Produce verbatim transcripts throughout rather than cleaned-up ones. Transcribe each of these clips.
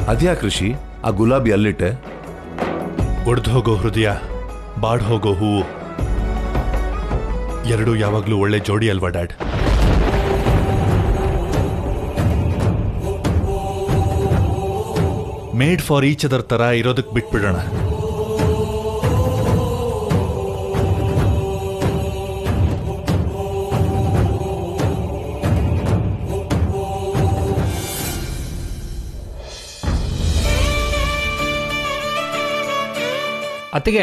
ಅದ್ಯಾ ಕೃಷಿ ಆ ಗುಲಾಬಿ ಅಲ್ಲಿಟ್ಟೆ? ಒಡ್ದೋಗೋ ಹೃದಯ, ಬಾಡ್ ಹೋಗೋ ಹೂವು ಎರಡೂ ಯಾವಾಗ್ಲೂ ಒಳ್ಳೆ ಜೋಡಿ ಅಲ್ವಾ dad? Made for each other ತರ ಇರೋದಕ್ಕೆ ಬಿಟ್ಬಿಡೋಣ. ಅತ್ತಿಗೆ,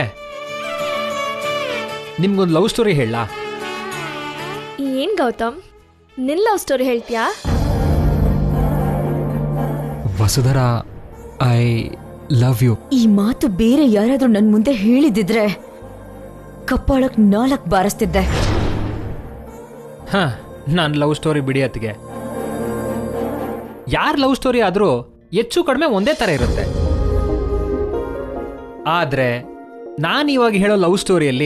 ನಿಮ್ಗೊಂದು ಲವ್ ಸ್ಟೋರಿ ಹೇಳ? ಏನ್ ಗೌತಮ್, ನಿನ್ ಲವ್ ಸ್ಟೋರಿ ಹೇಳ್ತೀಯಾ? Vasudhara, I love you. ಈ ಮಾತು ಬೇರೆ ಯಾರಾದ್ರೂ ನನ್ ಮುಂದೆ ಹೇಳಿದಿದ್ರೆ ಕಪ್ಪಾಳಕ್ ನಾಲ್ಕು ಬಾರಿಸ್ತಿದ್ದೆ. ಹಾ, ನಾನು ಲವ್ ಸ್ಟೋರಿ ಬಿಡಿ ಅತ್ತಿಗೆ. ಯಾರ ಲವ್ ಸ್ಟೋರಿ ಆದ್ರೂ ಹೆಚ್ಚು ಕಡಿಮೆ ಒಂದೇ ತರ ಇರುತ್ತೆ. ಆದ್ರೆ ನಾನು ಇವಾಗ ಹೇಳೋ ಲವ್ ಸ್ಟೋರಿಯಲ್ಲಿ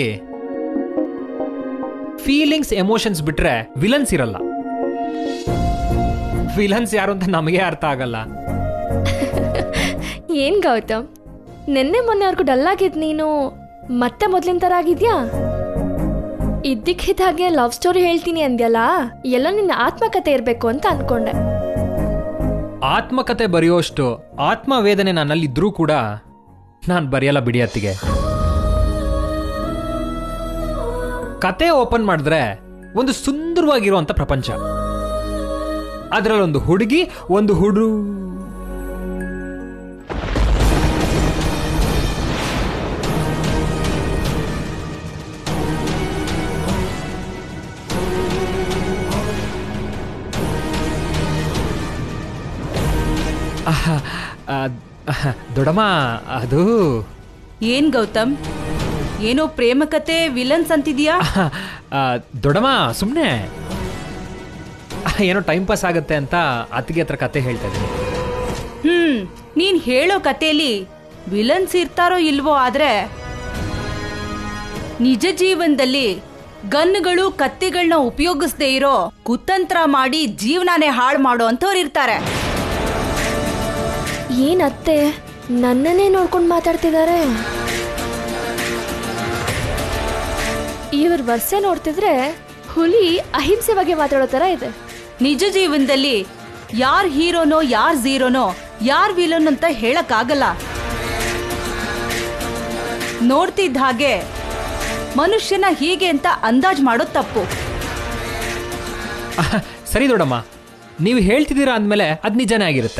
ಫೀಲಿಂಗ್ಸ್, ಎಮೋಷನ್ಸ್ ಬಿಟ್ರೆ ವಿಲನ್ಸ್ ಇರಲ್ಲ. ವಿಲನ್ಸ್ ಯಾರು ಅಂತ ನಮಗೆ ಅರ್ಥ ಆಗಲ್ಲ. ಏನ್ ಗೌತಮ್, ನಿನ್ನೆ ಮೊನ್ನೆವರೆಗೂ ಡಲ್ ಆಗಿದ್ ನೀನು ಮತ್ತೆ ಮೊದ್ಲಿನ ತರ ಆಗಿದ್ಯಾ? ಇದ್ದಕ್ಕಿದ್ದ ಹಾಗೆ ಲವ್ ಸ್ಟೋರಿ ಹೇಳ್ತೀನಿ ಅಂದ್ಯಲ್ಲ, ಎಲ್ಲೋ ನಿನ್ನ ಆತ್ಮಕತೆ ಇರ್ಬೇಕು ಅಂತ ಅನ್ಕೊಂಡೆ. ಆತ್ಮಕತೆ ಬರೆಯೋಷ್ಟು ಆತ್ಮವೇದನೆ ನನ್ನಲ್ಲಿದ್ರೂ ಕೂಡ ನಾನು ಬರೆಯಲ್ಲ ಬಿಡಿ ಅತ್ತಿಗೆ. ಕತೆ ಓಪನ್ ಮಾಡಿದ್ರೆ ಒಂದು ಸುಂದರವಾಗಿರುವಂತ ಪ್ರಪಂಚ, ಅದರಲ್ಲೊಂದು ಹುಡುಗಿ, ಒಂದು ಹುಡುಗ. ದೊಡಮ್ಮ, ಅದು ಏನ್ ಗೌತಮ್, ಏನೋ ಪ್ರೇಮ ಕತೆ ವಿಲನ್ಸ್ ಅಂತಿದ್ಯಾ? ದೊಡಮ್ಮ, ಸುಮ್ಮನೆ ಏನೋ ಟೈಮ್ ಪಾಸ್ ಆಗತ್ತೆ ಅಂತ ಅತ್ತಿಗೆ ಹತ್ರ ಕತೆ ಹೇಳ್ತಾ ಇದ್ದೀನಿ. ಹ್ಮ್, ನೀನ್ ಹೇಳೋ ಕತೆಯಲ್ಲಿ ವಿಲನ್ಸ್ ಇರ್ತಾರೋ ಇಲ್ವೋ, ಆದ್ರೆ ನಿಜ ಜೀವನದಲ್ಲಿ ಗನ್ಗಳು, ಕತ್ತಿಗಳನ್ನ ಉಪಯೋಗಿಸದೇ ಇರೋ ಕುತಂತ್ರ ಮಾಡಿ ಜೀವನಾನೇ ಹಾಳು ಮಾಡೋ ಅಂತವ್ರು ಇರ್ತಾರೆ. ಏನತ್ತೆ ನನ್ನನ್ನೇ ನೋಡ್ಕೊಂಡು ಮಾತಾಡ್ತಿದ್ದಾರೆ? ಇವ್ರ ವರ್ಷೆ ನೋಡ್ತಿದ್ರೆ ಹುಲಿ ಅಹಿಂಸೆ ಬಗ್ಗೆ ಮಾತಾಡೋ ತರ ಇದೆ. ನಿಜ ಜೀವನದಲ್ಲಿ ಯಾರ್ ಹೀರೋನೋ ಯಾರ್ ಝೀರೋನೋ ಯಾರ್ ವಿಲನ್ ಅಂತ ಹೇಳಕ್ ಆಗಲ್ಲ. ನೋಡ್ತಿದ್ದ ಹಾಗೆ ಮನುಷ್ಯನ ಹೀಗೆ ಅಂತ ಅಂದಾಜ್ ಮಾಡೋದು ತಪ್ಪು. ಸರಿ ದೊಡಮ್ಮ, ನೀವು ಹೇಳ್ತಿದ್ದೀರಾ ಅಂದ್ಮೇಲೆ ಅದ್ ನಿಜನೇ ಆಗಿರುತ್ತೆ.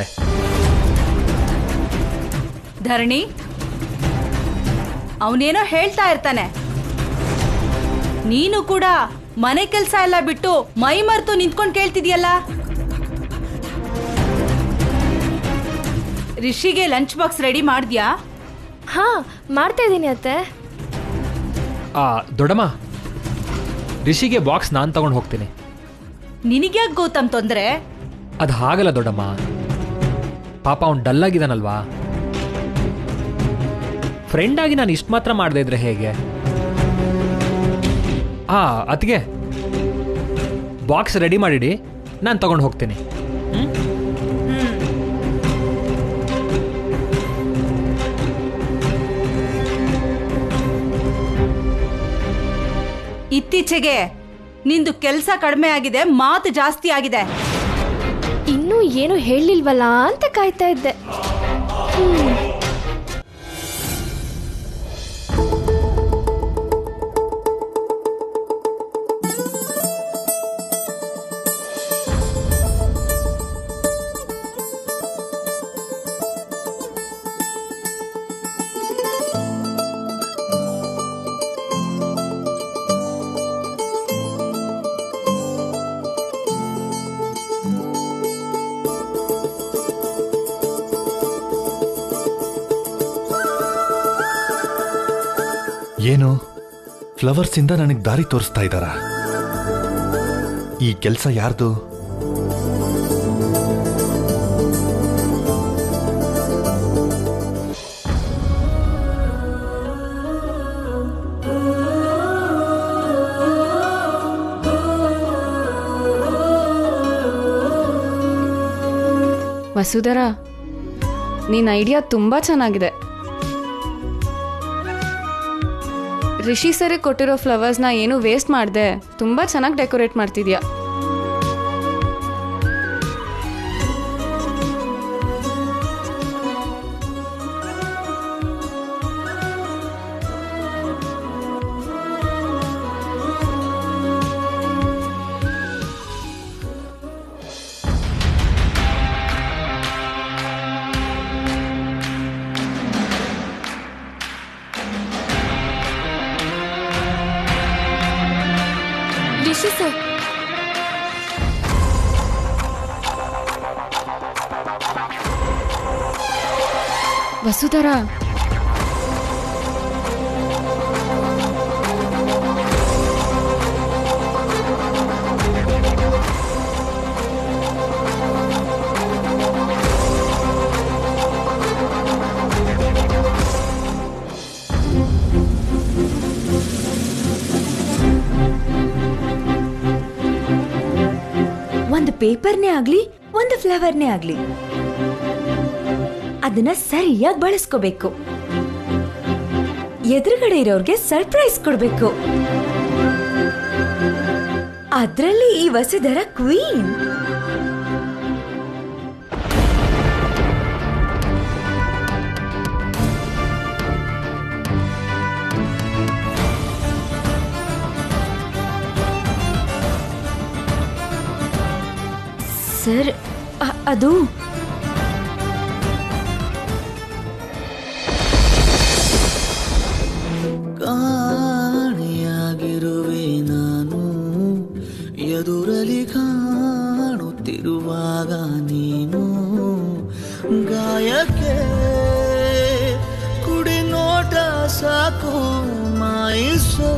ಧರಣಿ, ಅವನೇನೋ ಹೇಳ್ತಾ ಇರ್ತಾನೆ, ನೀನು ಕೂಡ ಮನೆ ಕೆಲಸ ಎಲ್ಲ ಬಿಟ್ಟು ಮೈ ಮರೆತು ನಿಂತ್ಕೊಂಡು ಕೇಳ್ತಿದ್ಯಲ್ಲ. ರಿಷಿಗೆ ಲಂಚ್ ಬಾಕ್ಸ್ ರೆಡಿ ಮಾಡ್ದ್ಯಾ? ಹಾ, ಮಾಡ್ತಾ ಇದ್ದೀನಿ ಅತ್ತೆ. ಆ ದೊಡಮ್ಮ, ರಿಷಿಗೆ ಬಾಕ್ಸ್ ನಾನು ತಗೊಂಡು ಹೋಗ್ತೀನಿ. ನಿನಗ್ಯಾಕೆ ಗೌತಮ್ ತೊಂದ್ರೆ? ಅದು ಹಾಗಲ್ಲ ದೊಡ್ಡಮ್ಮ, ಪಾಪ ಅವ್ನು ಡಲ್ ಆಗಿದಾನಲ್ವಾ. ಫ್ರೆಂಡ್ ಆಗಿ ನಾನು ಇಷ್ಟು ಮಾತ್ರ ಮಾಡದೇ ಇದ್ರೆ ಹೇಗೆ? ಆ ಅತ್ತಿಗೆ, ಬಾಕ್ಸ್ ರೆಡಿ ಮಾಡಿಡಿ, ನಾನು ತಗೊಂಡು ಹೋಗ್ತೀನಿ. ಇತ್ತೀಚೆಗೆ ನಿಂದು ಕೆಲಸ ಕಡಿಮೆ ಆಗಿದೆ, ಮಾತು ಜಾಸ್ತಿ ಆಗಿದೆ. ಇನ್ನೂ ಏನು ಹೇಳಿಲ್ವಲ್ಲ ಅಂತ ಕಾಯ್ತಾ ಇದ್ದೆ. ಏನು ಫ್ಲವರ್ಸ್ ಇಂದ ನನಗೆ ದಾರಿ ತೋರಿಸ್ತಾ ಇದ್ದಾರ? ಈ ಕೆಲಸ ಯಾರ್ದು? ವಸುಧರಾ, ನಿನ್ನ ಐಡಿಯಾ ತುಂಬಾ ಚೆನ್ನಾಗಿದೆ. ರಿಷಿ ಸರಿ ಕೊಟ್ಟಿರೋ ಫ್ಲವರ್ಸ್ನ ಏನು ವೇಸ್ಟ್ ಮಾಡದೆ ತುಂಬಾ ಚೆನ್ನಾಗಿ ಡೆಕೋರೇಟ್ ಮಾಡ್ತಿದ್ಯಾ. ರಿಷಿ ಸರ್, ವಸುಧರಾ, ಒಂದು ಪೇಪರ್ನೇ ಆಗ್ಲಿ ಒಂದು ಫ್ಲವರ್ನೇ ಆಗ್ಲಿ ಅದನ್ನ ಸರಿಯಾಗಿ ಬಳಸ್ಕೋಬೇಕು. ಎದುರುಗಡೆ ಇರೋರ್ಗೆ ಸರ್ಪ್ರೈಸ್ ಕೊಡ್ಬೇಕು. ಅದ್ರಲ್ಲಿ ಈ ವಸುಧರಾ ಕ್ವೀನ್. ಸರ್, ಅದು ಕಾಣಿಯಾಗಿರುವೆ ನಾನು ಎದುರಲಿ ಕಾಣುತ್ತಿರುವಾಗ ನೀನು ಗಾಯಕ್ಕೆ ಕುಡಿ ನೋಟ ಸಾಕು ಮಾಯಿಸೋ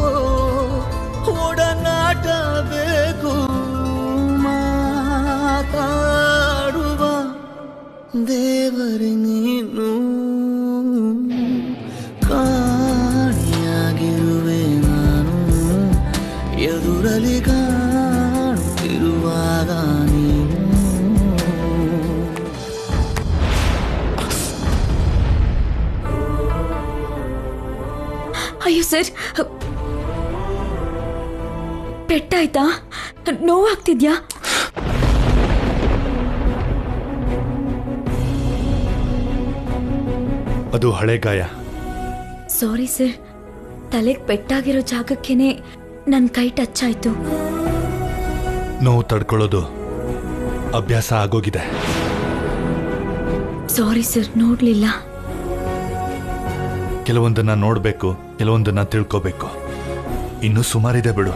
ಒಡನಾಟ ಬೇಕು ಮಾತಾಡುವ ದೇವರೇ ನೀನು ಕಾಣಿಯಾಗಿರುವೆ ನಾನು ಎದುರಲಿ ಕಾಣುತ್ತಿರುವಾಗ ನೀನು. ಅಯ್ಯೋ ಸರ್, ಪೆಟ್ಟಾಯ್ತಾ? ನೋವಾಗ್ತಿದ್ಯಾ? ಅದು ಹಳೆ ಗಾಯ. ಸಾರಿ ಸರ್, ತಲೆಗೆ ಪೆಟ್ಟಾಗಿರೋ ಜಾಗಕ್ಕೇನೆ ನನ್ನ ಕೈ ಟಚ್ ಆಯ್ತು. ನೋವು ತಡ್ಕೊಳ್ಳೋದು ಅಭ್ಯಾಸ ಆಗೋಗಿದೆ. ಸಾರಿ ಸರ್, ನೋಡ್ಲಿಲ್ಲ. ಕೆಲವೊಂದನ್ನ ನೋಡ್ಬೇಕು, ಕೆಲವೊಂದನ್ನ ತಿಳ್ಕೋಬೇಕು. ಇನ್ನೂ ಸುಮಾರಿದೆ ಬಿಡು.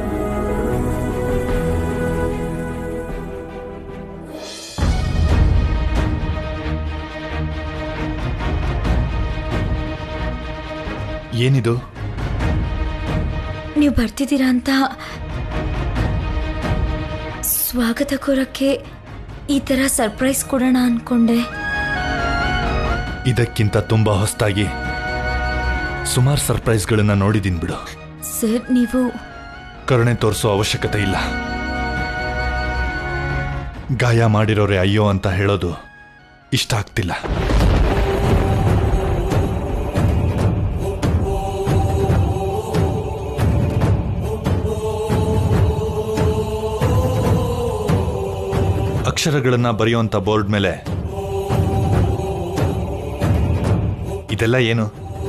ಏನಿದು? ನೀವು ಬರ್ತಿದ್ದೀರಾ ಅಂತ ಸ್ವಾಗತ ಕೋರಕ್ಕೆ ಈ ತರ ಸರ್ಪ್ರೈಸ್ ಕೊಡೋಣ ಅನ್ಕೊಂಡೆ. ಇದಕ್ಕಿಂತ ತುಂಬಾ ಹೊಸದಾಗಿ ಸುಮಾರು ಸರ್ಪ್ರೈಸ್ಗಳನ್ನ ನೋಡಿದೀನಿ ಬಿಡು. ಸರ್, ನೀವು ಕರುಣೆ ತೋರಿಸೋ ಅವಶ್ಯಕತೆ ಇಲ್ಲ. ಗಾಯ ಮಾಡಿರೋರೆ ಅಯ್ಯೋ ಅಂತ ಹೇಳೋದು ಇಷ್ಟ ಆಗ್ತಿಲ್ಲ. ಅಕ್ಷರಗಳನ್ನ ಬರೆಯುವಂತ ಬೋರ್ಡ್ ಮೇಲೆ ಇದೆಲ್ಲ ಏನು?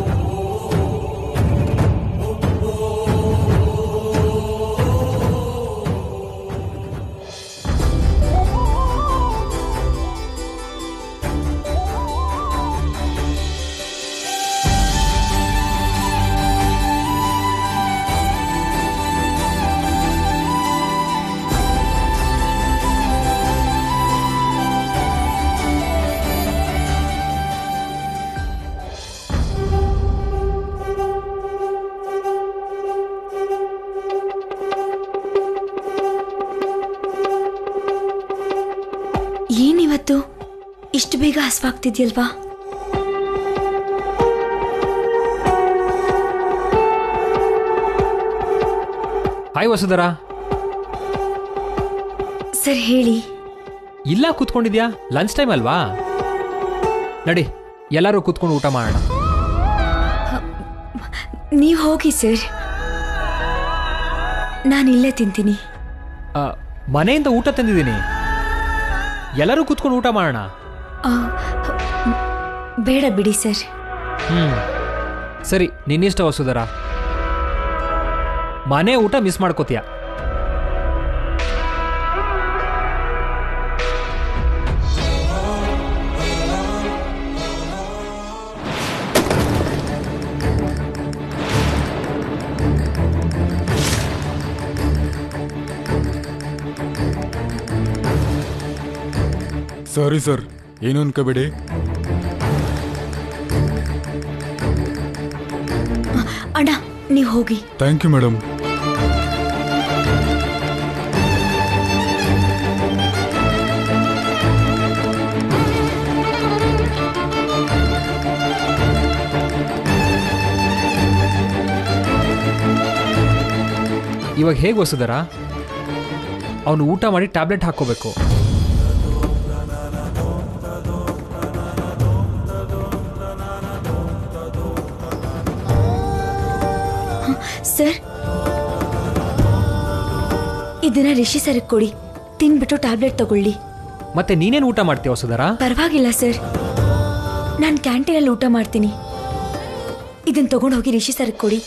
ಏನಿವತ್ತು ಇಷ್ಟು ಬೇಗ ಹಸ್ವಾಗ್ತಿದ್ಯಲ್ವಾ? ಹಾಯ್ ವಸುಧರಾ. ಸರ್ ಹೇಳಿ. ಇಲ್ಲ ಕೂತ್ಕೊಂಡಿದ್ಯಾ? ಲಂಚ್ ಟೈಮ್ ಅಲ್ವಾ? ನಡಿ ಎಲ್ಲರೂ ಕೂತ್ಕೊಂಡು ಊಟ ಮಾಡೋಣ. ನೀವು ಹೋಗಿ ಸರ್, ನಾನು ಇಲ್ಲೇ ತಿಂತೀನಿ. ಆ, ಮನೆಯಿಂದ ಊಟ ತಂದಿದ್ದೀನಿ, ಎಲ್ಲರೂ ಕೂತ್ಕೊಂಡು ಊಟ ಮಾಡೋಣ. ಆ, ಬೇಡ ಬಿಡಿ ಸರ್. ಹ್ಮ್ ಸರಿ, ನಿನ್ನಿಷ್ಟ ವಸುಧರ. ಮನೆ ಊಟ ಮಿಸ್ ಮಾಡ್ಕೋತೀಯ. ಸಾರಿ ಸರ್, ಏನು ಅನ್ಕೋಬೇಡಿ. ಅಣ್ಣ ನೀವು ಹೋಗಿ. Thank you madam. ಇವಾಗ ಹೇಗೆ ವಸುಧರ? ಅವನು ಊಟ ಮಾಡಿ ಟ್ಯಾಬ್ಲೆಟ್ ಹಾಕೋಬೇಕು. ಸರ್, ಇದನ್ನ ರಿಷಿ ಸರ್ ಕೊಡಿ, ತಿನ್ಬಿಟ್ಟು ಟ್ಯಾಬ್ಲೆಟ್ ತಗೊಳ್ಳಿ. ಮತ್ತೆ ನೀನೇನು ಊಟ ಮಾಡ್ತೀಯ ವಸುಧರ? ಪರವಾಗಿಲ್ಲ ಸರ್, ನಾನು ಕ್ಯಾಂಟೀನಲ್ಲಿ ಊಟ ಮಾಡ್ತೀನಿ. ಇದನ್ನ ತಗೊಂಡು ಹೋಗಿ ರಿಷಿ ಸರ್ ಕೊಡಿ.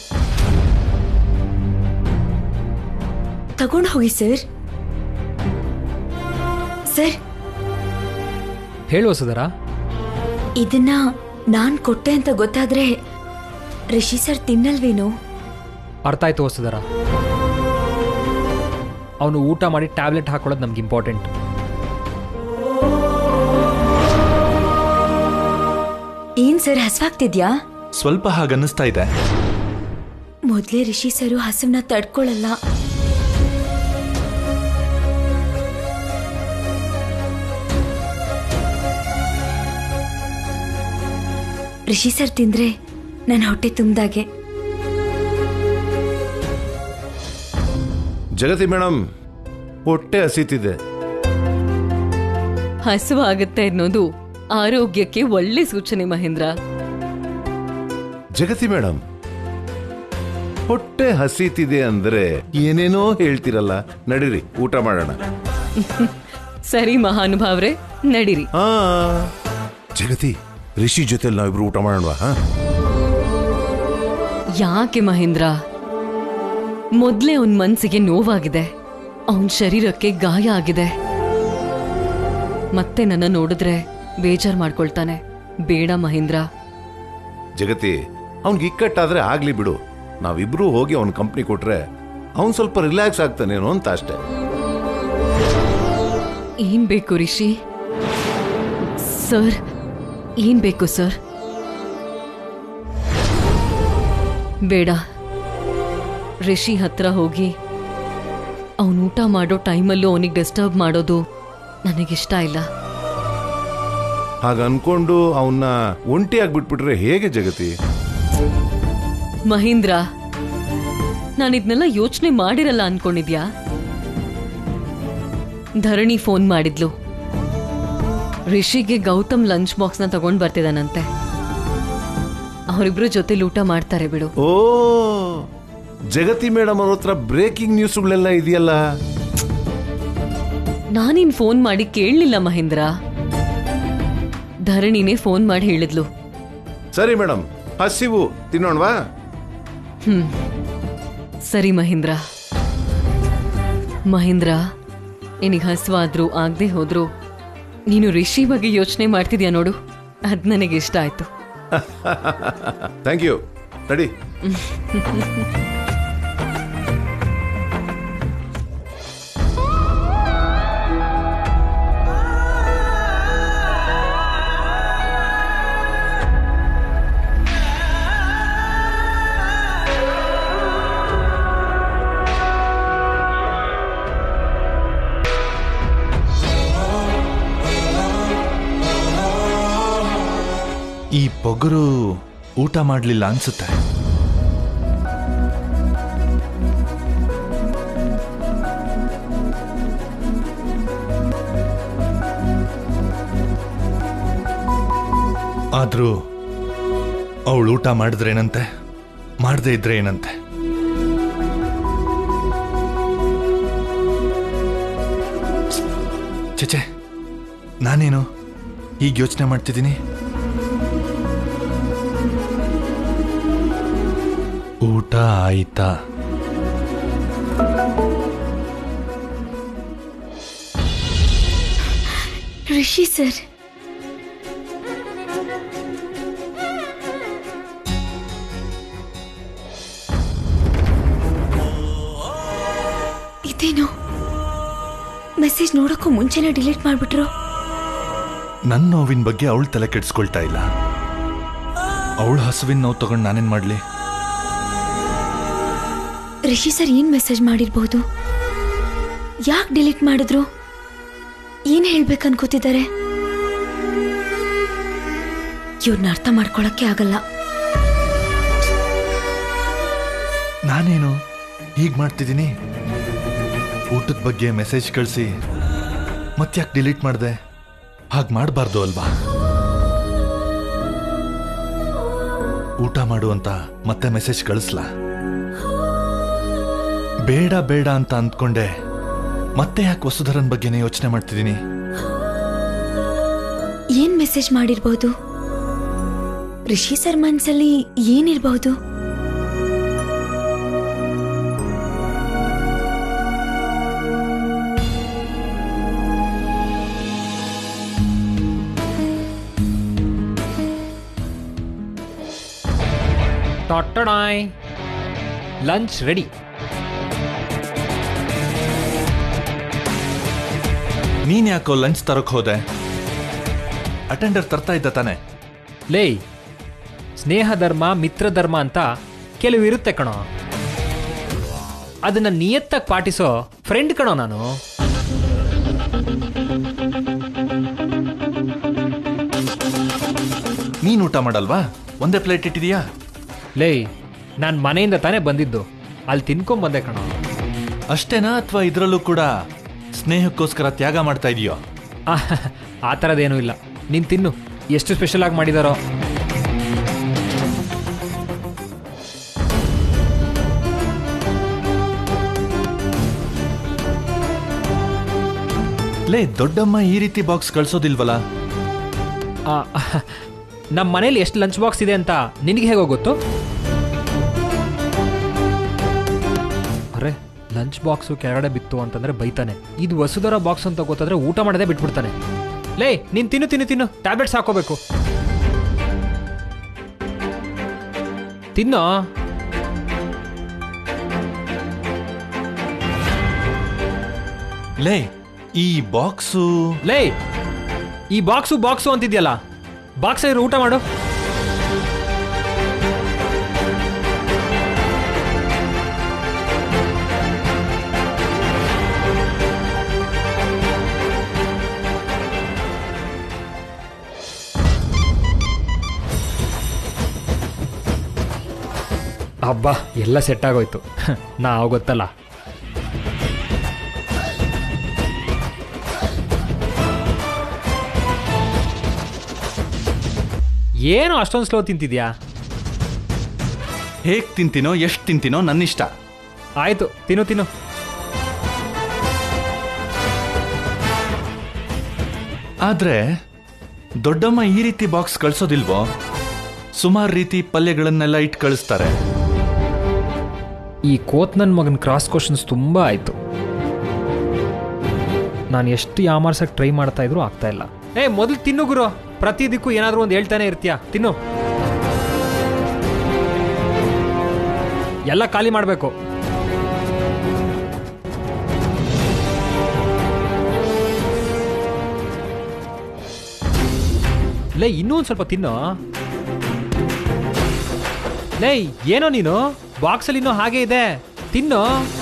ತಗೊಂಡು ಹೋಗಿ ಸರ್. ಸರ್ ಹೇಳು ವಸುಧರ. ಇದನ್ನ ನಾನ್ ಕೊಟ್ಟೆ ಅಂತ ಗೊತ್ತಾದ್ರೆ ರಿಷಿ ಸರ್ ತಿನ್ನಲ್ವೇನೋ? ಅರ್ಥ ಆಯ್ತು ವಸುಧರ. ಅವನು ಊಟ ಮಾಡಿ ಟ್ಯಾಬ್ಲೆಟ್ ಹಾಕೊಳ್ಳೋದು ನಮ್ಗೆ ಇಂಪಾರ್ಟೆಂಟ್. ಏನ್ ಸರ್ ಹಸ್ವಾಗ್ತಿದ್ಯಾ? ಸ್ವಲ್ಪ ಹಾಗನ್ನಿಸ್ತಾ ಇದೆ. ಮೊದ್ಲೇ ರಿಷಿ ಸರು ಹಸುವನ್ನ ತಡ್ಕೊಳ್ಳಲ್ಲ. ರಿಷಿ ಸರ್ ತಿಂದ್ರೆ ನನ್ನ ಹೊಟ್ಟೆ ತುಂಬ್ದಾಗೆ. ಜಗತಿ ಮೇಡಮ್, ಹೊಟ್ಟೆ ಹಸಿತಿದೆ. ಹಸುವಾಗುತ್ತೆ ಅನ್ನೋದು ಆರೋಗ್ಯಕ್ಕೆ ಒಳ್ಳೆ ಸೂಚನೆ ಮಹೇಂದ್ರ. ಜಗತಿ ಮೇಡಮ್, ಹೊಟ್ಟೆ ಹಸಿತಿದೆ ಅಂದ್ರೆ ಏನೇನೋ ಹೇಳ್ತಿರಲ್ಲ. ನಡೀರಿ ಊಟ ಮಾಡೋಣ. ಸರಿ ಮಹಾನುಭಾವ್ರೆ, ನಡೀರಿ. ಹಾ ಜಗತಿ, ರಿಷಿ ಜೊತೆ ನಾವಿಬ್ರು ಊಟ ಮಾಡೋಣ. ಹಾ ಯಾಕೆ ಮಹೇಂದ್ರ? ಮೊದ್ಲೇ ಅವನ್ ಮನ್ಸಿಗೆ ನೋವಾಗಿದೆ, ಅವನ್ ಶರೀರಕ್ಕೆ ಗಾಯ ಆಗಿದೆ. ಮತ್ತೆ ನನ್ನ ನೋಡಿದ್ರೆ ಬೇಜಾರ್ ಮಾಡ್ಕೊಳ್ತಾನೆ. ಬೇಡ ಮಹೇಂದ್ರ. ಜಗತಿ, ಅವ್ನಿಗೆ ಇಕ್ಕಟ್ಟಾದ್ರೆ ಆಗ್ಲಿ ಬಿಡು. ನಾವಿಬ್ರು ಹೋಗಿ ಅವನ್ ಕಂಪ್ನಿ ಕೊಟ್ರೆ ಅವನ್ ಸ್ವಲ್ಪ ರಿಲ್ಯಾಕ್ಸ್ ಆಗ್ತಾನೇನೋ ಅಂತ ಅಷ್ಟೇ. ಏನ್ ಬೇಕು ರಿಷಿ? ಸರ್, ಏನ್ ಬೇಕು ಸರ್? ಬೇಡ, ರಿಷಿ ಹತ್ರ ಹೋಗಿ ಅವನು ಊಟ ಮಾಡೋ ಟೈಮಲ್ಲೂ ಅವನಿಗೆ ಡಿಸ್ಟರ್ಬ್ ಮಾಡೋದು ನನಗಿಷ್ಟ ಇಲ್ಲ. ಹಾಗ ಅನ್ಕೊಂಡು ಅವನ್ನ ಒಂಟಿಯಾಗಿ ಬಿಟ್ಬಿಟ್ರೆ ಹೇಗೆ ಜಗತಿ? ಮಹೇಂದ್ರ, ನಾನಿದ್ನೆಲ್ಲ ಯೋಚನೆ ಮಾಡಿರಲ್ಲ ಅನ್ಕೊಂಡಿದ್ಯಾ? ಧರಣಿ ಫೋನ್ ಮಾಡಿದ್ಲು. ರಿಷಿಗೆ ಗೌತಮ್ ಲಂಚ್ ಬಾಕ್ಸ್ನ ತಗೊಂಡ್ ಬರ್ತಿದ್ದಾನಂತೆ. ಅವರಿಬ್ರು ಜೊತೆಲಿ ಊಟ ಮಾಡ್ತಾರೆ ಬಿಡು. ಓ, ಜಗತಿ ಮೇಡಮ್ ಅವ್ರ ಹತ್ರ ಬ್ರೇಕಿಂಗ್ ನ್ಯೂಸ್ಗಳೆಲ್ಲ ಇದೆಯಲ್ಲ. ನಾನಿನ್ ಫೋನ್ ಮಾಡಿ ಕೇಳಲಿಲ್ಲ ಮಹೇಂದ್ರ, ಧರಣಿನೇ ಫೋನ್ ಮಾಡಿ ಹೇಳಿದ್ಲು. ಸರಿ ಮೇಡಮ್, ಹಸಿವು ತಿನ್ನೋಣವಾ? ಹ್ಮ್ ಸರಿ ಮಹೇಂದ್ರ. ಮಹೇಂದ್ರ, ನಿನಗೆ ಹಸುವಾದ್ರೂ ಆಗದೆ ಹೋದ್ರು ನೀನು ರಿಷಿ ಬಗ್ಗೆ ಯೋಚನೆ ಮಾಡ್ತಿದ್ಯಾ ನೋಡು, ಅದ್ ನನಗೆ ಇಷ್ಟ ಆಯ್ತು. Thank you. ನಡಿ. ಈ ಪೊಗರು ಊಟ ಮಾಡಲಿಲ್ಲ ಅನ್ಸುತ್ತೆ. ಆದ್ರೂ ಅವಳು ಊಟ ಮಾಡಿದ್ರೇನಂತೆ, ಮಾಡದೇ ಇದ್ರೆ ಏನಂತೆ. ಚಚೆ, ನಾನೇನು ಈಗ ಯೋಚನೆ ಮಾಡ್ತಿದ್ದೀನಿ. ಊಟ ಆಯ್ತಾ? ರಿಷಿ ಸರ್, ಇದೇನು ಮೆಸೇಜ್ ನೋಡೋಕ್ಕೂ ಮುಂಚೆನೆ ಡಿಲೀಟ್ ಮಾಡ್ಬಿಟ್ರು. ನನ್ನ ನೋವಿನ ಬಗ್ಗೆ ಅವಳು ತಲೆ ಕೆಡಿಸ್ಕೊಳ್ತಾ ಇಲ್ಲ. ಅವಳು ಹಸುವಿನ ನೋವು ತಗೊಂಡು ನಾನೇನ್ ಮಾಡ್ಲಿ? ರಿಷಿ ಸರ್ ಏನ್ ಮೆಸೇಜ್ ಮಾಡಿರ್ಬಹುದು? ಯಾಕೆ ಡಿಲೀಟ್ ಮಾಡಿದ್ರು? ಏನ್ ಹೇಳ್ಬೇಕು ಅನ್ಕೋತಿದ್ದಾರೆ? ಇವ್ರನ್ನ ಅರ್ಥ ಮಾಡ್ಕೊಳಕ್ಕೆ ಆಗಲ್ಲ. ನಾನೇನು ಹೀಗ್ ಮಾಡ್ತಿದ್ದೀನಿ? ಊಟದ ಬಗ್ಗೆ ಮೆಸೇಜ್ ಕಳಿಸಿ ಮತ್ತ್ಯಾಕೆ ಡಿಲೀಟ್ ಮಾಡಿದೆ? ಹಾಗೆ ಮಾಡಬಾರ್ದು ಅಲ್ವಾ? ಊಟ ಮಾಡು ಅಂತ ಮತ್ತೆ ಮೆಸೇಜ್ ಕಳಿಸ್ಲಾ? ಬೇಡ ಬೇಡ ಅಂತ ಅಂದ್ಕೊಂಡೆ ಮತ್ತೆ ಯಾಕೆ ವಸುಧರನ್ ಬಗ್ಗೆನೇ ಯೋಚನೆ ಮಾಡ್ತಿದ್ದೀನಿ? ಏನ್ ಮೆಸೇಜ್ ಮಾಡಿರ್ಬಹುದು? ರಿಷಿ ಸರ್ ಮನ್ಸಲ್ಲಿ ಏನಿರ್ಬಹುದು? ಟೊಟ್ಟಣಾಯ್, ಲಂಚ್ ರೆಡಿ. ನೀನ್ ಯಾಕೋ ಲಂಚ್ ತರಕ್ ಹೋದೆ? ಅಟೆಂಡರ್ ತರ್ತಾ ಇದ್ದ ತಾನೆ? ಲೇ, ಸ್ನೇಹ ಧರ್ಮ ಮಿತ್ರ ಧರ್ಮ ಅಂತ ಕೆಲವು ಇರುತ್ತೆ ಕಣೋ. ಅದನ್ನ ನಿಯತ್ತಾಗಿ ಪಾಟಿಸೋ ಫ್ರೆಂಡ್ ಕಣೋ ನಾನು. ನೀನ್ ಊಟ ಮಾಡಲ್ವಾ? ಒಂದೇ ಪ್ಲೇಟ್ ಇಟ್ಟಿದೀಯಾ? ಲೇ, ನಾನು ಮನೆಯಿಂದ ತಾನೇ ಬಂದಿದ್ದು, ಅಲ್ಲಿ ತಿನ್ಕೊಂಡ್ ಬಂದೆ ಕಣೋ. ಅಷ್ಟೇನಾ ಅಥವಾ ಇದ್ರಲ್ಲೂ ಕೂಡ ಸ್ನೇಹಕ್ಕೋಸ್ಕರ ತ್ಯಾಗ ಮಾಡ್ತಾ ಇದೀಯೋ? ಆ ಥರದ್ದೇನೂ ಇಲ್ಲ. ನೀನು ತಿನ್ನು, ಎಷ್ಟು ಸ್ಪೆಷಲ್ ಆಗಿ ಮಾಡಿದಾರೋ. ಲೇ, ದೊಡ್ಡಮ್ಮ ಈ ರೀತಿ ಬಾಕ್ಸ್ ಕಳ್ಸೋದಿಲ್ವಲ್ಲ? ನಮ್ಮ ಮನೇಲಿ ಎಷ್ಟು ಲಂಚ್ ಬಾಕ್ಸ್ ಇದೆ ಅಂತ ನಿನಗೆ ಹೇಗೋ ಗೊತ್ತು? ಅರೆ, ಲಂಚ್ ಬಾಕ್ಸು ಕೆಳಗಡೆ ಬಿತ್ತು ಅಂತಂದ್ರೆ ಬೈತಾನೆ. ಇದು ವಸುಧರ ಬಾಕ್ಸ್ ಅಂತ ಗೊತ್ತಾದ್ರೆ ಊಟ ಮಾಡದೆ ಬಿಟ್ಬಿಡ್ತಾನೆ. ಲೇ, ನೀನು ತಿನ್ನು ತಿನ್ನು ತಿನ್ನು, ಟ್ಯಾಬ್ಲೆಟ್ಸ್ ಹಾಕೋಬೇಕು. ತಿನ್ನೋ. ಲೇ, ಈ ಬಾಕ್ಸು ಲೇ, ಈ ಬಾಕ್ಸು ಬಾಕ್ಸು ಅಂತಿದ್ಯಲ್ಲ, ಬಾಕ್ಸ್ ಇರೋ ಊಟ ಮಾಡು. ಹಬ್ಬ, ಎಲ್ಲ ಸೆಟ್ ಆಗೋಯ್ತು. ನಾವು ಗೊತ್ತಲ್ಲ. ಏನು ಅಷ್ಟೊಂದು ಸ್ಲೋ ತಿಂತಿದ್ಯಾ? ಹೇಗ್ ತಿಂತೀನೋ ಎಷ್ಟು ತಿಂತೀನೋ ನನ್ನಿಷ್ಟ. ಆಯ್ತು, ತಿನ್ನು ತಿನ್ನು. ಆದ್ರೆ ದೊಡ್ಡಮ್ಮ ಈ ರೀತಿ ಬಾಕ್ಸ್ ಕಳ್ಸೋದಿಲ್ವೋ? ಸುಮಾರು ರೀತಿ ಪಲ್ಯಗಳನ್ನೆಲ್ಲ ಇಟ್ಟು ಕಳಿಸ್ತಾರೆ. ಈ ಕೋತ್ ನನ್ನ ಮಗನ ಕ್ರಾಸ್ ಕ್ವಶನ್ಸ್ ತುಂಬ ಆಯಿತು. ನಾನು ಎಷ್ಟು ಯಾಮಾರ್ಸಕ್ಕೆ ಟ್ರೈ ಮಾಡ್ತಾ ಇದ್ರು ಆಗ್ತಾ ಇಲ್ಲ. ಏ, ಮೊದಲು ತಿನ್ನು ಗುರು. ಪ್ರತಿದಿಕ್ಕೂ ಏನಾದರೂ ಒಂದು ಹೇಳ್ತಾನೆ ಇರ್ತೀಯ. ತಿನ್ನು. ಎಲ್ಲ ಖಾಲಿ ಮಾಡಬೇಕು. ಲೇ, ಇನ್ನೂ ಒಂದು ಸ್ವಲ್ಪ ತಿನ್ನು. ಲೇ, ಏನೋ ನೀನು ಬಾಕ್ಸಲ್ಲಿ ಇನ್ನೂ ಹಾಗೆ ಇದೆ, ತಿನ್ನು.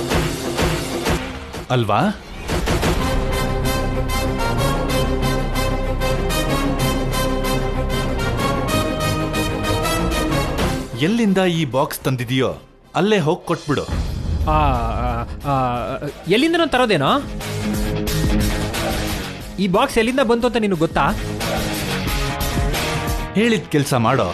ಅಲ್ವಾ? ಎಲ್ಲಿಂದ ಈ ಬಾಕ್ಸ್ ತಂದಿದೆಯೋ ಅಲ್ಲೇ ಹೋಗಿ ಕೊಟ್ಬಿಡು. ಎಲ್ಲಿಂದ ತರೋದೇನೋ? ಈ ಬಾಕ್ಸ್ ಎಲ್ಲಿಂದ ಬಂತು ಅಂತ ನಿನಗೆ ಗೊತ್ತಾ? ಹೇಳಿದ ಕೆಲಸ ಮಾಡೋ.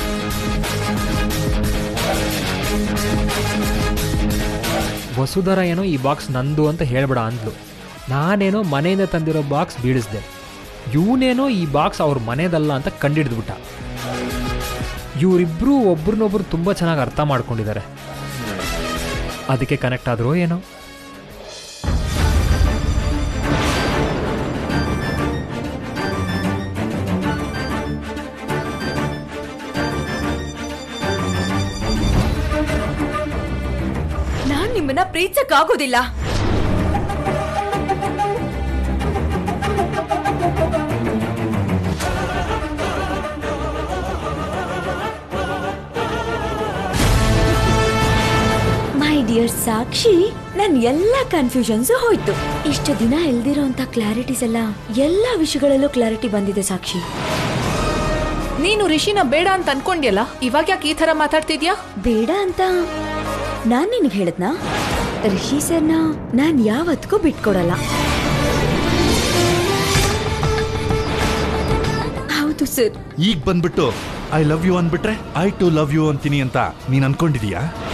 ವಸುಧರ ಏನೋ ಈ ಬಾಕ್ಸ್ ನಂದು ಅಂತ ಹೇಳ್ಬೇಡ ಅಂದ್ಲು. ನಾನೇನೋ ಮನೆಯಿಂದ ತಂದಿರೋ ಬಾಕ್ಸ್ ಬೀಳಿಸ್ದೆ. ಇವನೇನೋ ಈ ಬಾಕ್ಸ್ ಅವ್ರ ಮನೆದಲ್ಲ ಅಂತ ಕಂಡಿಡ್ದ್ಬಿಟ್ಟ. ಇವರಿಬ್ರು ಒಬ್ರನ್ನೊಬ್ರು ತುಂಬ ಚೆನ್ನಾಗಿ ಅರ್ಥ ಮಾಡ್ಕೊಂಡಿದ್ದಾರೆ. ಅದಕ್ಕೆ ಕನೆಕ್ಟ್ ಆದ್ರೋ ಏನೋ. ನಾನ್ ನಿಮ್ಮನ್ನ ಪ್ರೀತಿಸಕ್ಕಾಗೋದಿಲ್ಲ. ಮೈ ಡಿಯರ್ ಸಾಕ್ಷಿ, ನನ್ ಎಲ್ಲಾ ಕನ್ಫ್ಯೂಷನ್ಸ್ ಹೋಯ್ತು. ಇಷ್ಟು ದಿನ ಎಲ್ದಿರೋ ಅಂತ ಕ್ಲಾರಿಟೀಸ್ ಎಲ್ಲ ಎಲ್ಲಾ ವಿಷಯಗಳಲ್ಲೂ ಕ್ಲಾರಿಟಿ ಬಂದಿದೆ ಸಾಕ್ಷಿ. ನೀನು ರಿಷಿನ ಬೇಡ ಅಂತ ಅನ್ಕೊಂಡ್ಯಲ್ಲ, ಇವಾಗ ಯಾಕೆ ಈ ತರ ಮಾತಾಡ್ತಿದ್ಯಾ? ಬೇಡ ಅಂತ ನಾನ್ ನಿನ್ಗೆ ಹೇಳದ್ನಾ? ರಿಷಿ ಸರ್ನ ನಾನ್ ಯಾವತ್ತಿಗೂ ಬಿಟ್ಕೊಡಲ್ಲ. ಹೌದು ಸರ್. ಈಗ ಬಂದ್ಬಿಟ್ಟು ಐ ಲವ್ ಯು ಅಂದ್ಬಿಟ್ರೆ ಐ ಟು ಲವ್ ಯು ಅಂತೀನಿ ಅಂತ ನೀನ್ ಅನ್ಕೊಂಡಿದೀಯಾ?